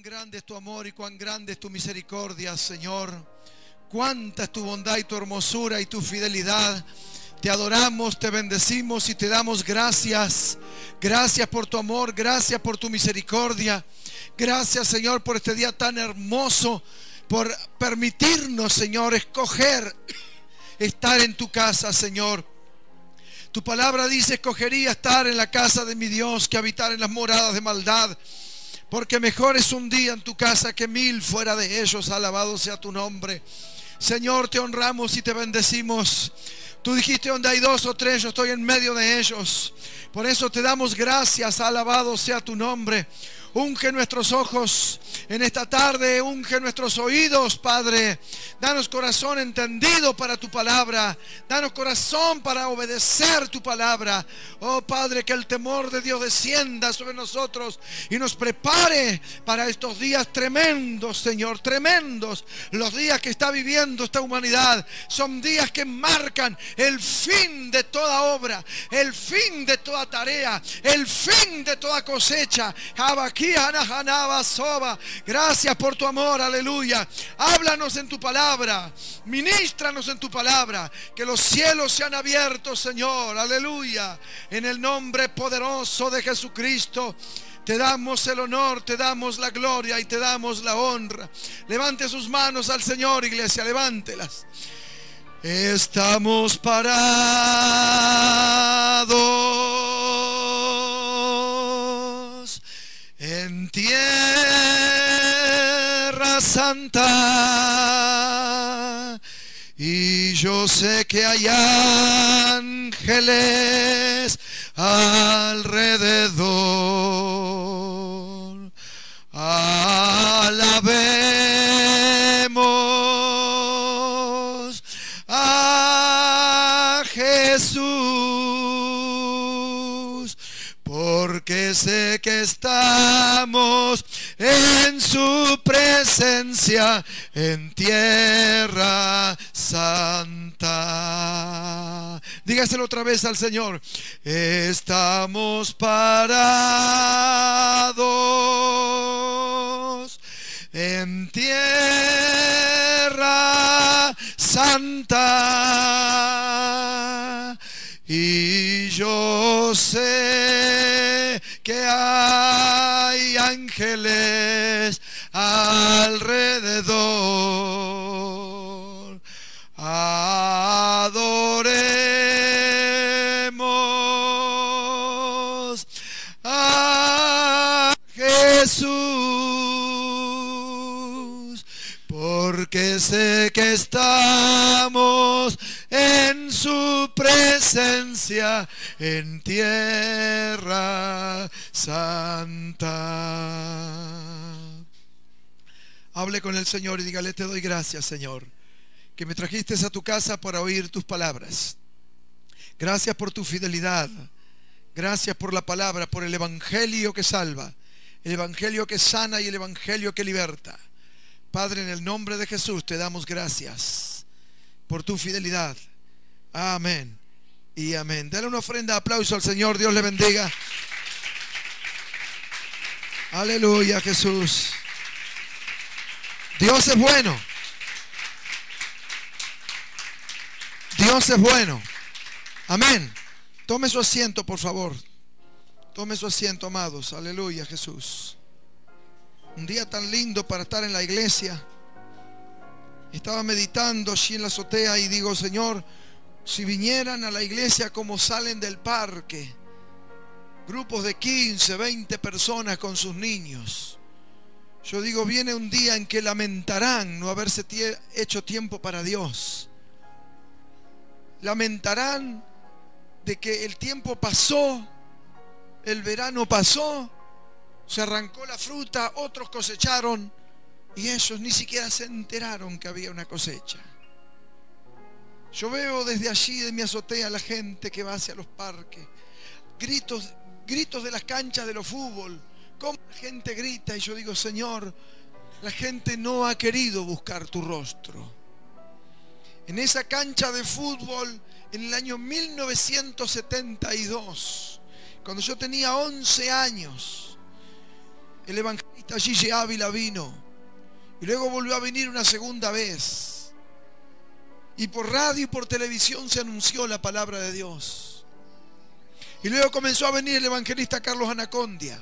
grande es tu amor y cuán grande es tu misericordia, Señor. Cuánta es tu bondad y tu hermosura y tu fidelidad. Te adoramos, te bendecimos y te damos gracias. Gracias por tu amor, gracias por tu misericordia. Gracias, Señor, por este día tan hermoso, por permitirnos, Señor, escoger estar en tu casa, Señor. Tu palabra dice: escogería estar en la casa de mi Dios que habitar en las moradas de maldad, porque mejor es un día en tu casa que 1000 fuera de ellos. Alabado sea tu nombre. Señor, te honramos y te bendecimos. Tú dijiste: donde hay 2 o 3, yo estoy en medio de ellos. Por eso te damos gracias. Alabado sea tu nombre. Unge nuestros ojos en esta tarde, unge nuestros oídos, Padre. Danos corazón entendido para tu palabra. Danos corazón para obedecer tu palabra. Oh Padre, que el temor de Dios descienda sobre nosotros y nos prepare para estos días tremendos, Señor, tremendos. Los días que está viviendo esta humanidad son días que marcan el fin de toda obra, el fin de toda tarea, el fin de toda cosecha. Gracias por tu amor, aleluya. Háblanos en tu palabra, ministranos en tu palabra. Que los cielos sean abiertos, Señor, aleluya. En el nombre poderoso de Jesucristo te damos el honor, te damos la gloria y te damos la honra. Levante sus manos al Señor, iglesia, levántelas. Estamos parados en tierra santa, y yo sé que hay ángeles alrededor. Alabemos a Jesús, porque sé que estamos en su presencia en tierra santa. Dígaselo otra vez al Señor. Estamos parados en tierra santa, y yo sé que hay ángeles alrededor. Adoremos a Jesús, porque sé que estamos en su presencia en tierra santa. Hable con el Señor y dígale: te doy gracias, Señor, que me trajiste a tu casa para oír tus palabras. Gracias por tu fidelidad. Gracias por la palabra, por el evangelio que salva, el evangelio que sana y el evangelio que liberta. Padre, en el nombre de Jesús te damos gracias por tu fidelidad. Amén y amén. Dale una ofrenda de aplauso al Señor. Dios le bendiga. Aleluya, Jesús. Dios es bueno. Dios es bueno. Amén. Tome su asiento, por favor. Tome su asiento, amados. Aleluya, Jesús. Un día tan lindo para estar en la iglesia. Estaba meditando allí en la azotea y digo: Señor, si vinieran a la iglesia como salen del parque, grupos de 15, 20 personas con sus niños. Yo digo, viene un día en que lamentarán no haberse hecho tiempo para Dios. Lamentarán de que el tiempo pasó, el verano pasó, se arrancó la fruta, otros cosecharon y ellos ni siquiera se enteraron que había una cosecha. Yo veo desde allí, de mi azotea, la gente que va hacia los parques, gritos de las canchas de los fútbol, cómo la gente grita, y yo digo: Señor, la gente no ha querido buscar tu rostro. En esa cancha de fútbol, en el año 1972, cuando yo tenía 11 años, El evangelista Gigi Ávila vino y luego volvió a venir una segunda vez, y por radio y por televisión se anunció la palabra de Dios. Y luego comenzó a venir el evangelista Carlos Anacondia.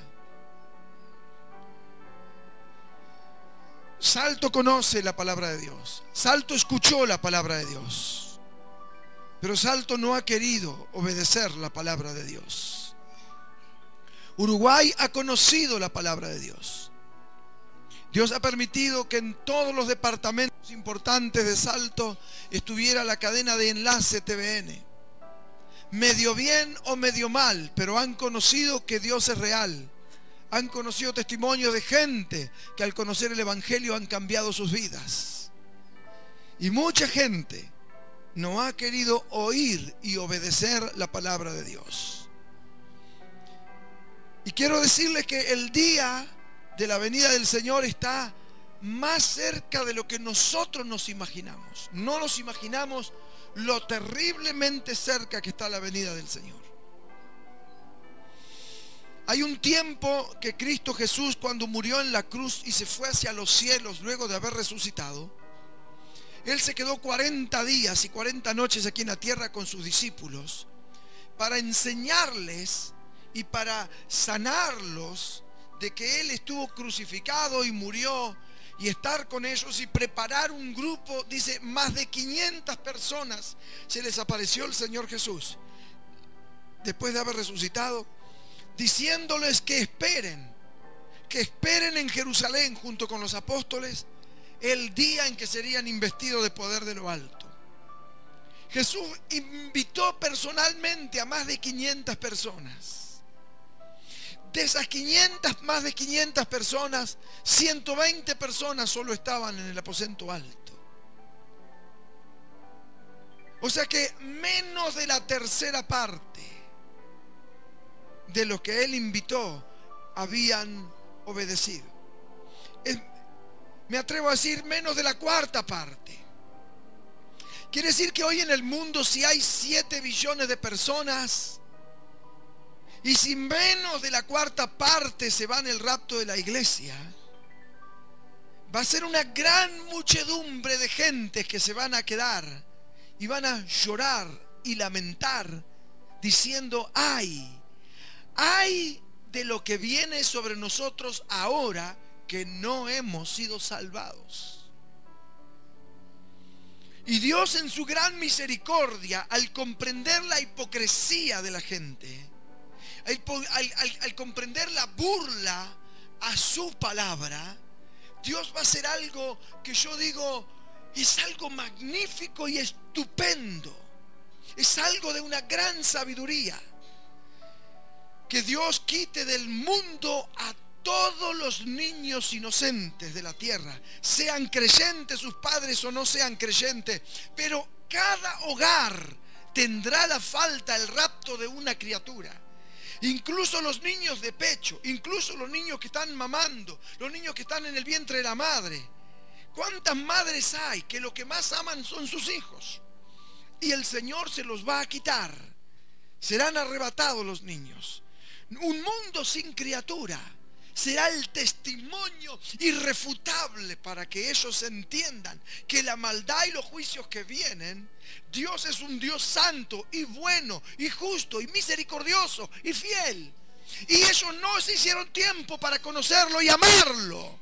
Salto conoce la palabra de Dios, Salto escuchó la palabra de Dios, pero Salto no ha querido obedecer la palabra de Dios. Uruguay ha conocido la palabra de Dios. Dios ha permitido que en todos los departamentos importantes de Salto estuviera la cadena de Enlace TVN. Medio bien o medio mal, pero han conocido que Dios es real. Han conocido testimonios de gente que al conocer el evangelio han cambiado sus vidas. Y mucha gente no ha querido oír y obedecer la palabra de Dios. Y quiero decirles que el día de la venida del Señor está más cerca de lo que nosotros nos imaginamos. No nos imaginamos lo terriblemente cerca que está la venida del Señor. Hay un tiempo que Cristo Jesús, cuando murió en la cruz y se fue hacia los cielos luego de haber resucitado, Él se quedó 40 días y 40 noches aquí en la tierra con sus discípulos para enseñarles y para sanarlos de que Él estuvo crucificado y murió, y estar con ellos y preparar un grupo. Dice, más de 500 personas se les apareció el Señor Jesús después de haber resucitado, diciéndoles que esperen en Jerusalén junto con los apóstoles el día en que serían investidos de poder de lo alto. Jesús invitó personalmente a más de 500 personas. De esas más de 500 personas, 120 personas solo estaban en el aposento alto. O sea que menos de la tercera parte de los que Él invitó habían obedecido. Me atrevo a decir menos de la cuarta parte. Quiere decir que hoy en el mundo, si hay 7 billones de personas, y si menos de la cuarta parte se va en el rapto de la iglesia, va a ser una gran muchedumbre de gentes que se van a quedar y van a llorar y lamentar diciendo, ay de lo que viene sobre nosotros ahora que no hemos sido salvados. Y Dios, en su gran misericordia, al comprender la hipocresía de la gente, al comprender la burla a su palabra, Dios va a hacer algo que yo digo es algo magnífico y estupendo. Es algo de una gran sabiduría. Que Dios quite del mundo a todos los niños inocentes de la tierra, sean creyentes sus padres o no sean creyentes, pero cada hogar tendrá la falta, el rapto de una criatura. Incluso los niños de pecho, incluso los niños que están mamando, los niños que están en el vientre de la madre. ¿Cuántas madres hay que lo que más aman son sus hijos? Y el Señor se los va a quitar. Serán arrebatados los niños. Un mundo sin criatura será el testimonio irrefutable para que ellos entiendan que la maldad y los juicios que vienen, Dios es un Dios santo y bueno y justo y misericordioso y fiel. Y ellos no se hicieron tiempo para conocerlo y amarlo.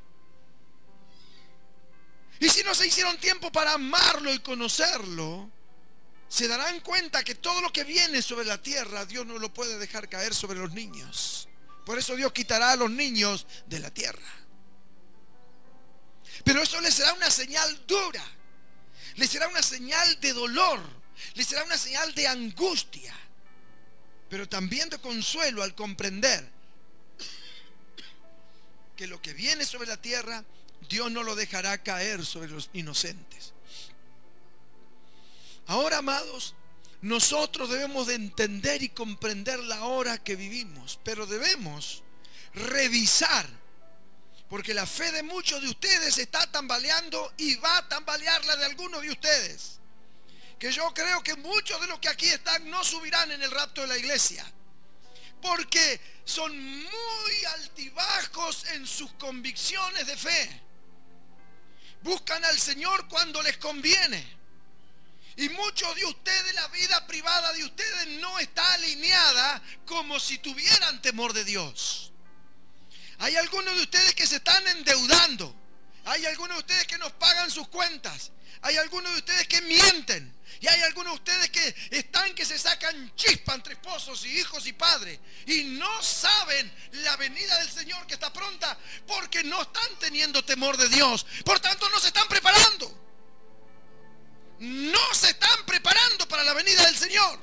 Y si no se hicieron tiempo para amarlo y conocerlo, se darán cuenta que todo lo que viene sobre la tierra, Dios no lo puede dejar caer sobre los niños. Por eso Dios quitará a los niños de la tierra. Pero eso les será una señal dura. Les será una señal de dolor. Les será una señal de angustia. Pero también de consuelo al comprender que lo que viene sobre la tierra, Dios no lo dejará caer sobre los inocentes. Ahora, amados, nosotros debemos de entender y comprender la hora que vivimos, pero debemos revisar, porque la fe de muchos de ustedes está tambaleando y va a tambalear la de algunos de ustedes. Que yo creo que muchos de los que aquí están no subirán en el rapto de la iglesia, porque son muy altibajos en sus convicciones de fe. Buscan al Señor cuando les conviene. Y muchos de ustedes, la vida privada de ustedes no está alineada como si tuvieran temor de Dios. Hay algunos de ustedes que se están endeudando. Hay algunos de ustedes que no pagan sus cuentas. Hay algunos de ustedes que mienten. Y hay algunos de ustedes que se sacan chispa entre esposos y hijos y padres. Y no saben la venida del Señor que está pronta, porque no están teniendo temor de Dios. Por tanto, no se están preparando. No se están preparando para la venida del Señor.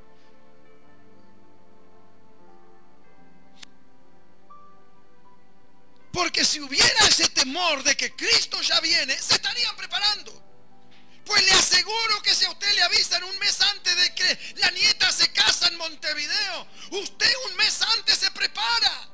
Porque si hubiera ese temor de que Cristo ya viene, se estarían preparando. Pues le aseguro que si a usted le avisan un mes antes de que la nieta se casa en Montevideo, usted un mes antes se prepara.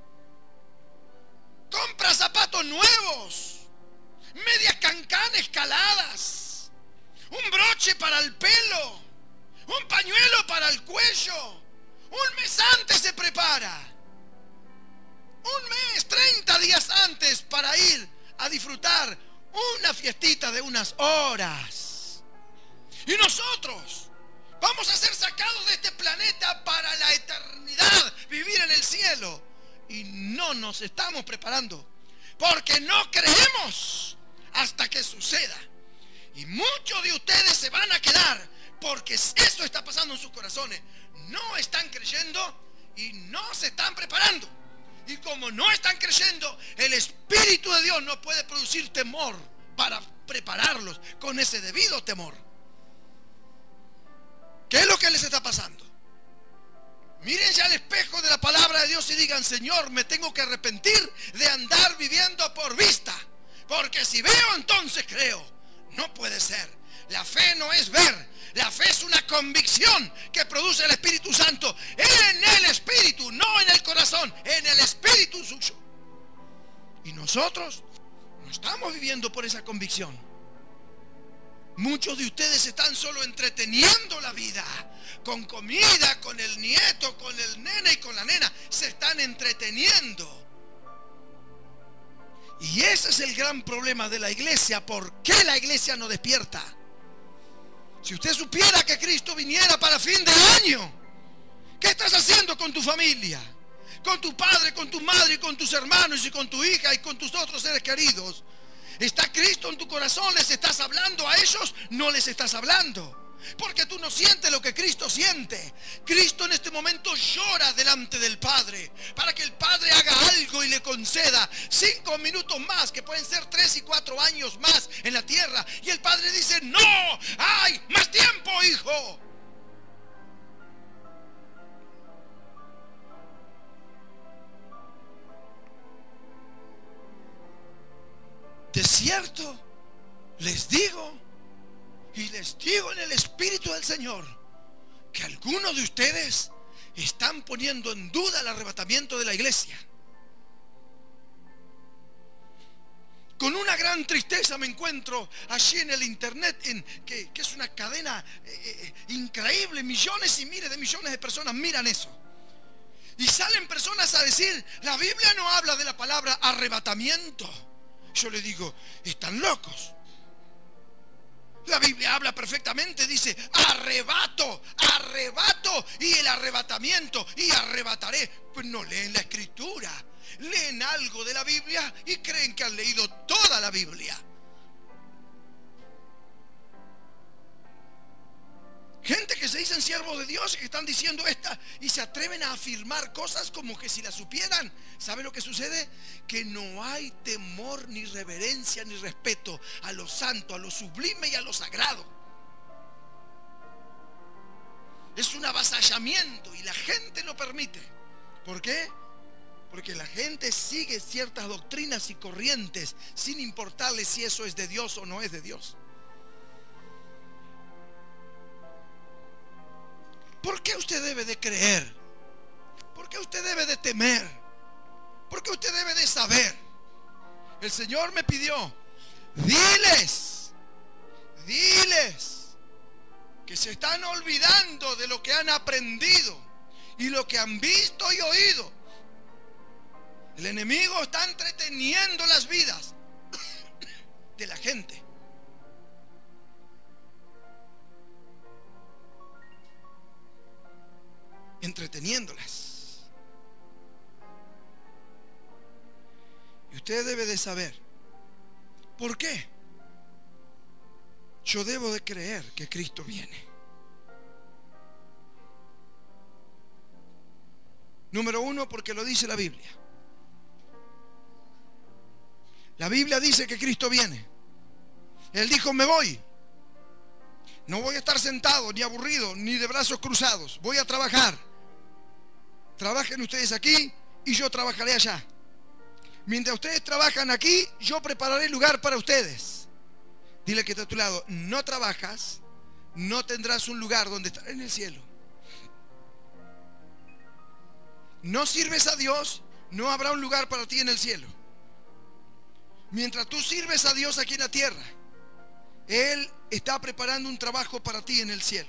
Compra zapatos nuevos, medias cancán escaladas, un broche para el pelo, un pañuelo para el cuello. Un mes antes se prepara. Un mes, 30 días antes, para ir a disfrutar una fiestita de unas horas. Y nosotros vamos a ser sacados de este planeta para la eternidad, vivir en el cielo. Y no nos estamos preparando, porque no creemos hasta que suceda. Y muchos de ustedes se van a quedar, porque eso está pasando en sus corazones. No están creyendo y no se están preparando. Y como no están creyendo, el Espíritu de Dios no puede producir temor para prepararlos con ese debido temor. ¿Qué es lo que les está pasando? Miren ya al espejo de la palabra de Dios y digan: Señor, me tengo que arrepentir de andar viviendo por vista, porque si veo, entonces creo. No puede ser. La fe no es ver. La fe es una convicción que produce el Espíritu Santo en el Espíritu, no en el corazón, en el Espíritu suyo. Y nosotros no estamos viviendo por esa convicción. Muchos de ustedes están solo entreteniendo la vida, con comida, con el nieto, con el nene y con la nena. Se están entreteniendo. Y ese es el gran problema de la iglesia. ¿Por qué la iglesia no despierta? Si usted supiera que Cristo viniera para fin de año, ¿qué estás haciendo con tu familia? Con tu padre, con tu madre, y con tus hermanos, y con tu hija, y con tus otros seres queridos. ¿Está Cristo en tu corazón? ¿Les estás hablando a ellos? No les estás hablando, porque tú no sientes lo que Cristo siente. Cristo en este momento llora delante del Padre para que el Padre haga algo y le conceda 5 minutos más, que pueden ser 3 y 4 años más en la tierra. Y el Padre dice: no, hay más tiempo, hijo. De cierto les digo, y les digo en el Espíritu del Señor, que algunos de ustedes están poniendo en duda el arrebatamiento de la iglesia. Con una gran tristeza me encuentro allí en el internet, que es una cadena increíble. Millones y miles de millones de personas miran eso. Y salen personas a decir: la Biblia no habla de la palabra arrebatamiento. Yo le digo: están locos. La Biblia habla perfectamente, dice arrebato, arrebato y el arrebatamiento, y arrebataré. Pues no leen la Escritura, leen algo de la Biblia y creen que han leído toda la Biblia. Gente que se dicen siervos de Dios, que están diciendo esta y se atreven a afirmar cosas como que si las supieran. ¿Sabe lo que sucede? Que no hay temor, ni reverencia, ni respeto a lo santo, a lo sublime y a lo sagrado. Es un avasallamiento y la gente lo permite. ¿Por qué? Porque la gente sigue ciertas doctrinas y corrientes sin importarle si eso es de Dios o no es de Dios. ¿Por qué usted debe de creer? ¿Por qué usted debe de temer? ¿Por qué usted debe de saber? El Señor me pidió: diles que se están olvidando de lo que han aprendido, y lo que han visto y oído. El enemigo está entreteniendo las vidas de la gente. Entreteniéndolas. Y usted debe de saber por qué. Yo debo de creer que Cristo viene. Número uno, porque lo dice la Biblia. La Biblia dice que Cristo viene. Él dijo: me voy. No voy a estar sentado, ni aburrido, ni de brazos cruzados. Voy a trabajar. Trabajen ustedes aquí y yo trabajaré allá. Mientras ustedes trabajan aquí, yo prepararé lugar para ustedes. Dile que está a tu lado: no trabajas, no tendrás un lugar donde estar en el cielo. No sirves a Dios, no habrá un lugar para ti en el cielo. Mientras tú sirves a Dios aquí en la tierra, Él está preparando un trabajo para ti en el cielo.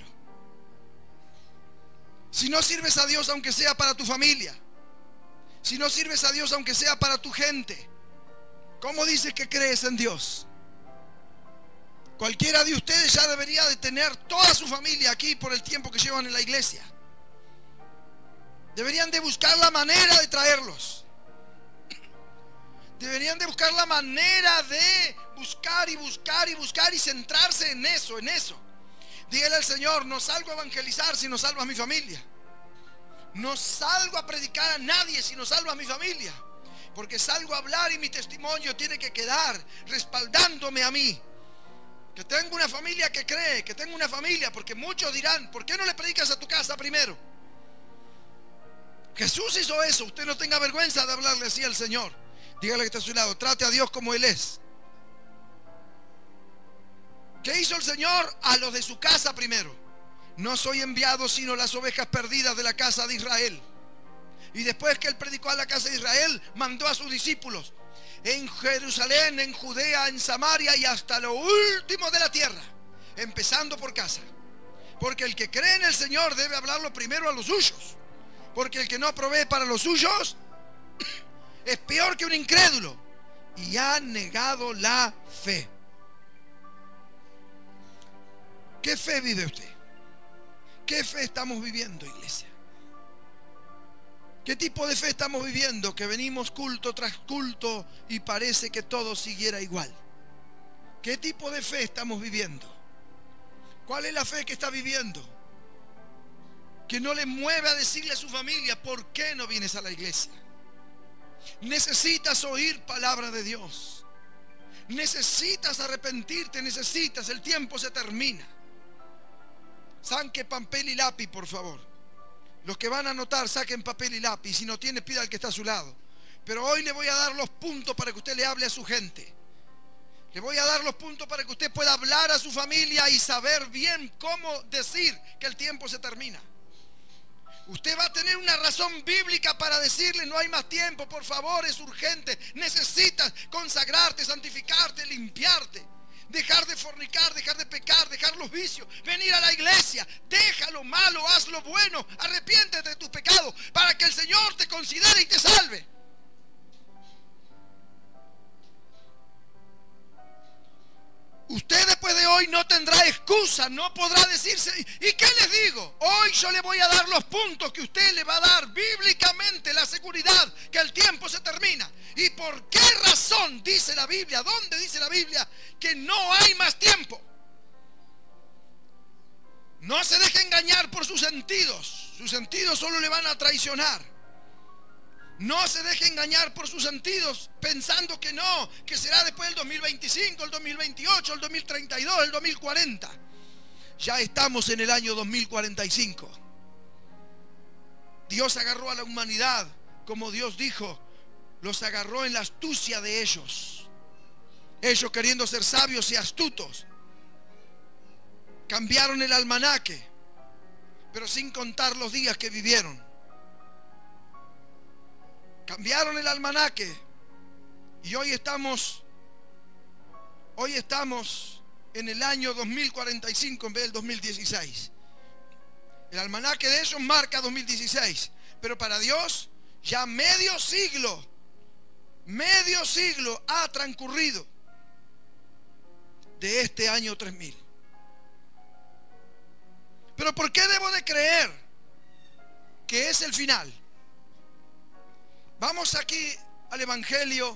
Si no sirves a Dios, aunque sea para tu familia, si no sirves a Dios, aunque sea para tu gente, ¿cómo dices que crees en Dios? Cualquiera de ustedes ya debería de tener toda su familia aquí por el tiempo que llevan en la iglesia. Deberían de buscar la manera de traerlos. Deberían de buscar la manera de buscar y buscar y buscar y centrarse en eso, en eso. Dígale al Señor: no salgo a evangelizar si no salvo a mi familia. No salgo a predicar a nadie si no salvo a mi familia. Porque salgo a hablar y mi testimonio tiene que quedar respaldándome a mí. Que tengo una familia que cree, que tengo una familia. Porque muchos dirán: ¿por qué no le predicas a tu casa primero? Jesús hizo eso. Usted no tenga vergüenza de hablarle así al Señor. Dígale que está a su lado: trate a Dios como Él es. ¿Qué hizo el Señor? A los de su casa primero. No soy enviado sino las ovejas perdidas de la casa de Israel. Y después que Él predicó a la casa de Israel, mandó a sus discípulos en Jerusalén, en Judea, en Samaria y hasta lo último de la tierra, empezando por casa. Porque el que cree en el Señor debe hablarlo primero a los suyos. Porque el que no provee para los suyos es peor que un incrédulo y ha negado la fe. ¿Qué fe vive usted? ¿Qué fe estamos viviendo, iglesia? ¿Qué tipo de fe estamos viviendo? Que venimos culto tras culto y parece que todo siguiera igual. ¿Qué tipo de fe estamos viviendo? ¿Cuál es la fe que está viviendo? Que no le mueve a decirle a su familia: ¿por qué no vienes a la iglesia? Necesitas oír palabra de Dios. Necesitas arrepentirte, necesitas, el tiempo se termina. Saque papel y lápiz, por favor. Los que van a anotar, saquen papel y lápiz. Si no tiene, pida al que está a su lado. Pero hoy le voy a dar los puntos para que usted le hable a su gente. Le voy a dar los puntos para que usted pueda hablar a su familia y saber bien cómo decir que el tiempo se termina. Usted va a tener una razón bíblica para decirle: no hay más tiempo, por favor, es urgente. Necesitas consagrarte, santificarte, limpiarte. Dejar de fornicar, dejar de pecar, dejar los vicios, venir a la iglesia. Deja lo malo, haz lo bueno, arrepiéntete de tus pecados para que el Señor te considere y te salve. Usted después de hoy no tendrá excusa, no podrá decirse: ¿y qué les digo? Hoy yo le voy a dar los puntos que usted le va a dar bíblicamente, la seguridad que el tiempo se termina. ¿Y por qué razón dice la Biblia? ¿Dónde dice la Biblia que no hay más tiempo? No se deje engañar por sus sentidos. Sus sentidos solo le van a traicionar. No se deje engañar por sus sentidos pensando que no, que será después del 2025, el 2028, el 2032, el 2040. Ya estamos en el año 2045. Dios agarró a la humanidad, como Dios dijo, los agarró en la astucia de ellos. Ellos, queriendo ser sabios y astutos, cambiaron el almanaque, pero sin contar los días que vivieron. Cambiaron el almanaque y hoy estamos en el año 2045 en vez del 2016. El almanaque de ellos marca 2016, pero para Dios ya medio siglo ha transcurrido de este año 3000. Pero ¿por qué debo de creer que es el final? Vamos aquí al Evangelio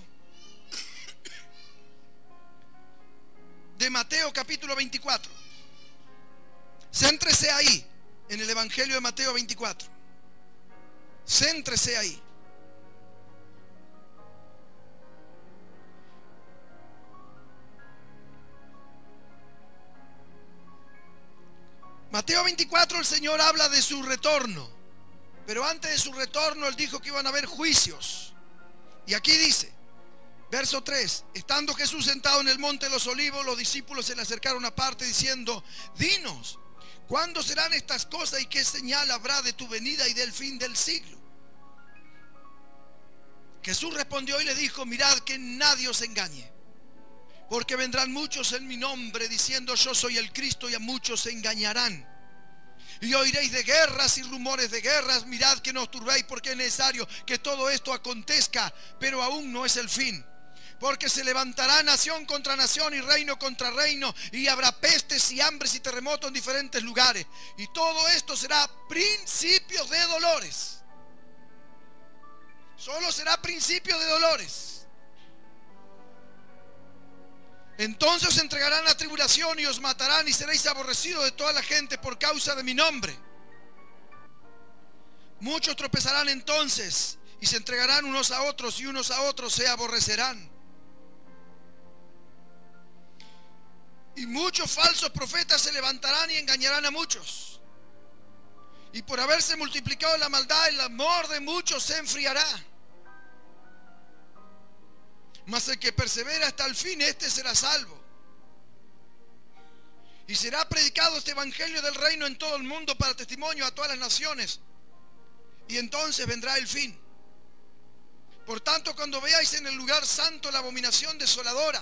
de Mateo capítulo 24. Céntrese ahí, en el Evangelio de Mateo 24. Céntrese ahí. Mateo 24, el Señor habla de su retorno. Pero antes de su retorno, Él dijo que iban a haber juicios. Y aquí dice, verso 3: estando Jesús sentado en el monte de los olivos, los discípulos se le acercaron aparte diciendo: dinos, ¿cuándo serán estas cosas y qué señal habrá de tu venida y del fin del siglo? Jesús respondió y le dijo: mirad que nadie os engañe, porque vendrán muchos en mi nombre diciendo yo soy el Cristo, y a muchos se engañarán. Y oiréis de guerras y rumores de guerras. Mirad que no os turbéis, porque es necesario que todo esto acontezca, pero aún no es el fin. Porque se levantará nación contra nación y reino contra reino, y habrá pestes y hambres y terremotos en diferentes lugares. Y todo esto será principios de dolores. Solo será principio de dolores. Entonces os entregarán a tribulación y os matarán, y seréis aborrecidos de toda la gente por causa de mi nombre. Muchos tropezarán entonces y se entregarán unos a otros, y unos a otros se aborrecerán. Y muchos falsos profetas se levantarán y engañarán a muchos. Y por haberse multiplicado la maldad, el amor de muchos se enfriará. Mas el que persevera hasta el fin, este será salvo. Y será predicado este evangelio del reino en todo el mundo para testimonio a todas las naciones, y entonces vendrá el fin. Por tanto, cuando veáis en el lugar santo la abominación desoladora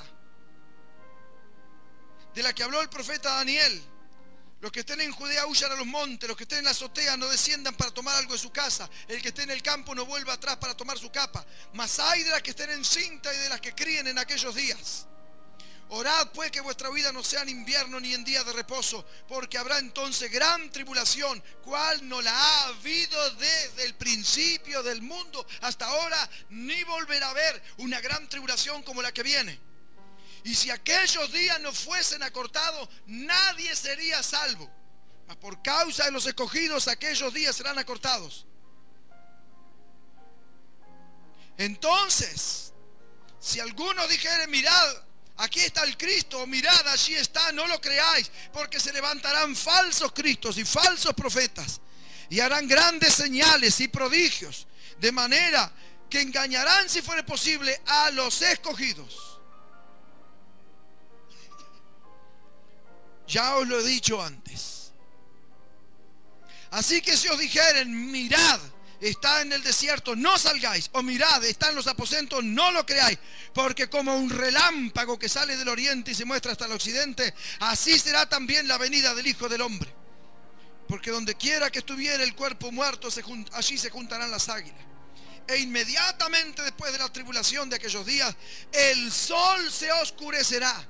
de la que habló el profeta Daniel, los que estén en Judea huyan a los montes, los que estén en la azotea no desciendan para tomar algo de su casa, el que esté en el campo no vuelva atrás para tomar su capa. Mas hay de las que estén encinta y de las que críen en aquellos días. Orad pues que vuestra vida no sea en invierno ni en día de reposo, porque habrá entonces gran tribulación, cual no la ha habido desde el principio del mundo hasta ahora, ni volverá a haber una gran tribulación como la que viene. Y si aquellos días no fuesen acortados, nadie sería salvo. Mas por causa de los escogidos, aquellos días serán acortados. Entonces, si alguno dijere: mirad, aquí está el Cristo, o mirad, allí está, no lo creáis, porque se levantarán falsos cristos y falsos profetas, y harán grandes señales y prodigios, de manera que engañarán, si fuere posible, a los escogidos. Ya os lo he dicho antes. Así que si os dijeren: mirad, está en el desierto, no salgáis, o mirad, está en los aposentos, no lo creáis, porque como un relámpago que sale del oriente y se muestra hasta el occidente, así será también la venida del Hijo del Hombre. Porque donde quiera que estuviera el cuerpo muerto, allí se juntarán las águilas. E inmediatamente después de la tribulación de aquellos días, el sol se oscurecerá,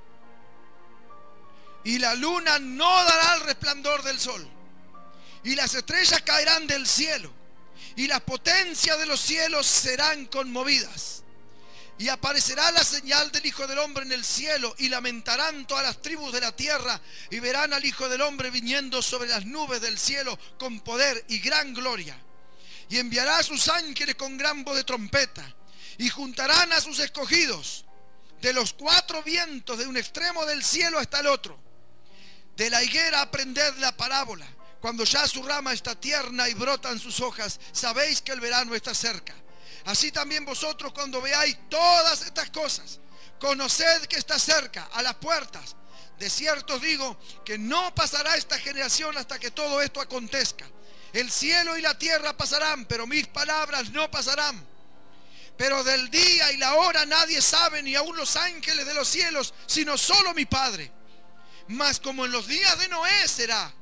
y la luna no dará el resplandor del sol, y las estrellas caerán del cielo, y las potencias de los cielos serán conmovidas. Y aparecerá la señal del Hijo del Hombre en el cielo, y lamentarán todas las tribus de la tierra, y verán al Hijo del Hombre viniendo sobre las nubes del cielo con poder y gran gloria. Y enviará a sus ángeles con gran voz de trompeta, y juntarán a sus escogidos de los cuatro vientos, de un extremo del cielo hasta el otro. De la higuera aprended la parábola: cuando ya su rama está tierna y brotan sus hojas, sabéis que el verano está cerca. Así también vosotros, cuando veáis todas estas cosas, conoced que está cerca, a las puertas. De cierto os digo que no pasará esta generación hasta que todo esto acontezca. El cielo y la tierra pasarán, pero mis palabras no pasarán. Pero del día y la hora nadie sabe, ni aun los ángeles de los cielos, sino solo mi Padre. Mas como en los días de Noé será,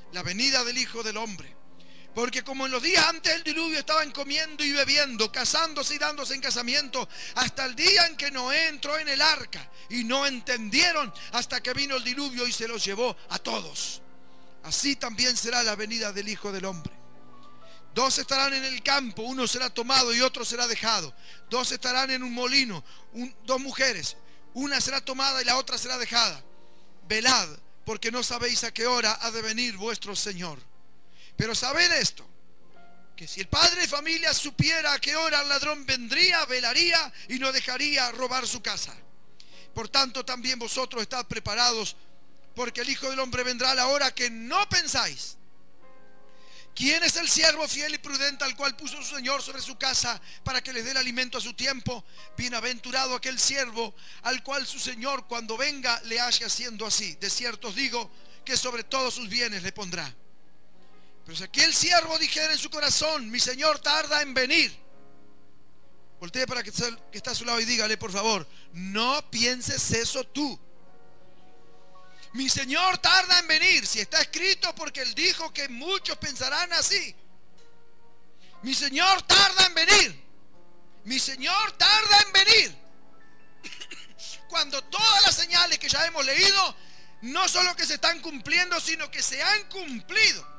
la venida del Hijo del Hombre. Porque como en los días antes del diluvio estaban comiendo y bebiendo, casándose y dándose en casamiento, hasta el día en que Noé entró en el arca, y no entendieron hasta que vino el diluvio y se los llevó a todos. Así también será la venida del Hijo del Hombre. 2 estarán en el campo, uno será tomado y otro será dejado. 2 estarán en un molino, 2 mujeres, una será tomada y la otra será dejada. Velad, porque no sabéis a qué hora ha de venir vuestro Señor. Pero sabed esto, que si el padre de familia supiera a qué hora el ladrón vendría, velaría y no dejaría robar su casa. Por tanto, también vosotros estad preparados, porque el Hijo del Hombre vendrá a la hora que no pensáis. ¿Quién es el siervo fiel y prudente al cual puso su Señor sobre su casa para que les dé el alimento a su tiempo? Bienaventurado aquel siervo al cual su Señor cuando venga le halle haciendo así. De cierto os digo que sobre todos sus bienes le pondrá. Pero si aquel siervo dijera en su corazón: mi Señor tarda en venir, voltee para que está a su lado y dígale, por favor: no pienses eso tú. Mi Señor tarda en venir. Si está escrito, porque Él dijo que muchos pensarán así. Mi Señor tarda en venir. Mi Señor tarda en venir. Cuando todas las señales que ya hemos leído no solo que se están cumpliendo, sino que se han cumplido.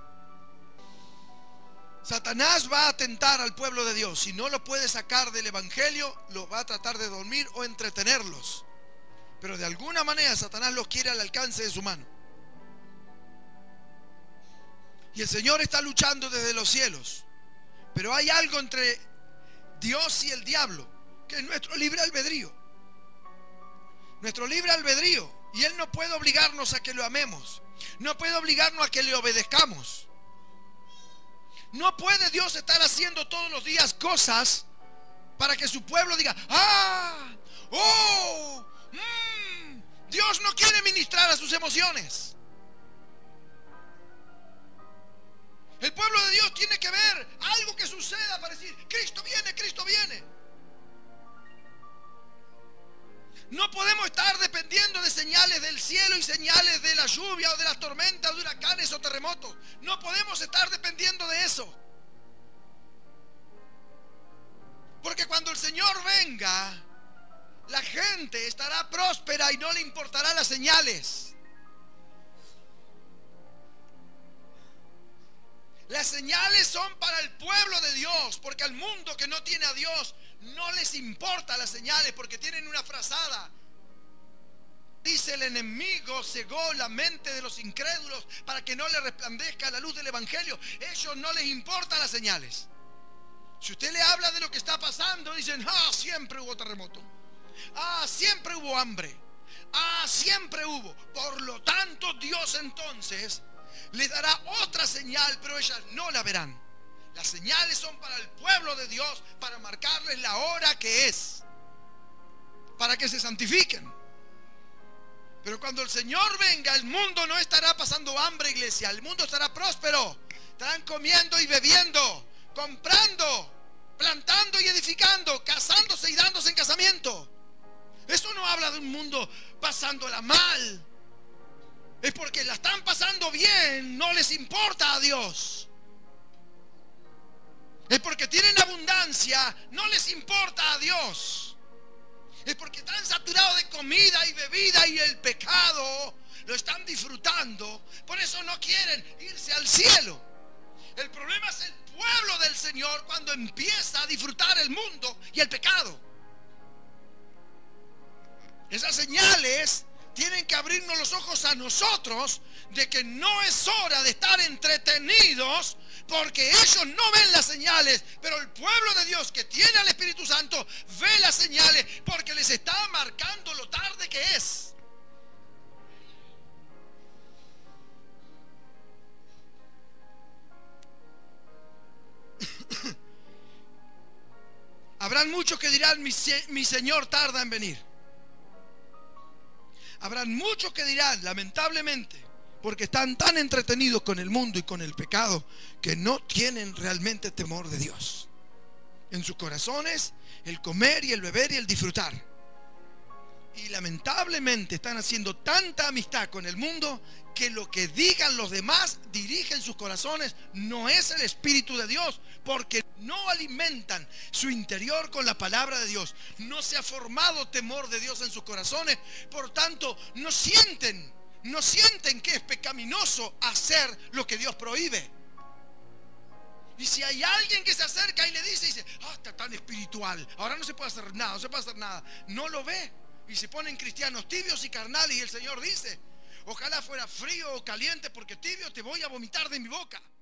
Satanás va a tentar al pueblo de Dios. Si no lo puede sacar del evangelio, lo va a tratar de dormir o entretenerlos. Pero de alguna manera Satanás los quiere al alcance de su mano. Y el Señor está luchando desde los cielos. Pero hay algo entre Dios y el diablo, que es nuestro libre albedrío. Nuestro libre albedrío. Y Él no puede obligarnos a que lo amemos. No puede obligarnos a que le obedezcamos. No puede Dios estar haciendo todos los días cosas para que su pueblo diga: Dios no quiere ministrar a sus emociones. El pueblo de Dios tiene que ver algo que suceda para decir: Cristo viene, Cristo viene. No podemos estar dependiendo de señales del cielo y señales de la lluvia o de las tormentas, de huracanes o terremotos. No podemos estar dependiendo de eso. Porque cuando el Señor venga, la gente estará próspera y no le importará las señales. Las señales son para el pueblo de Dios, porque al mundo que no tiene a Dios no les importa las señales, porque tienen una frazada. Dice: el enemigo cegó la mente de los incrédulos para que no le resplandezca la luz del evangelio. A ellos no les importan las señales. Si usted le habla de lo que está pasando, dicen: siempre hubo terremoto, siempre hubo hambre, siempre hubo. Por lo tanto, Dios entonces les dará otra señal, pero ellas no la verán. Las señales son para el pueblo de Dios, para marcarles la hora que es, para que se santifiquen. Pero cuando el Señor venga, el mundo no estará pasando hambre, iglesia. El mundo estará próspero. Estarán comiendo y bebiendo, comprando, plantando y edificando, casándose y dándose en casamiento. Eso no habla de un mundo pasándola mal. Es porque la están pasando bien, no les importa a Dios. Es porque tienen abundancia, no les importa a Dios. Es porque están saturados de comida y bebida y el pecado lo están disfrutando. Por eso no quieren irse al cielo. El problema es el pueblo del Señor cuando empieza a disfrutar el mundo y el pecado. Esas señales tienen que abrirnos los ojos a nosotros de que no es hora de estar entretenidos, porque ellos no ven las señales, pero el pueblo de Dios que tiene al Espíritu Santo ve las señales, porque les está marcando lo tarde que es. Habrán muchos que dirán: mi Señor tarda en venir. Habrán muchos que dirán, lamentablemente, porque están tan entretenidos con el mundo y con el pecado, que no tienen realmente temor de Dios. En sus corazones, el comer y el beber y el disfrutar. Y lamentablemente están haciendo tanta amistad con el mundo que lo que digan los demás dirigen sus corazones. No es el Espíritu de Dios, porque no alimentan su interior con la palabra de Dios. No se ha formado temor de Dios en sus corazones. Por tanto, no sienten que es pecaminoso hacer lo que Dios prohíbe. Y si hay alguien que se acerca y le dice, está tan espiritual, ahora no se puede hacer nada, no se puede hacer nada, no lo ve. Y se ponen cristianos tibios y carnales. Y el Señor dice: ojalá fuera frío o caliente, porque tibio te voy a vomitar de mi boca.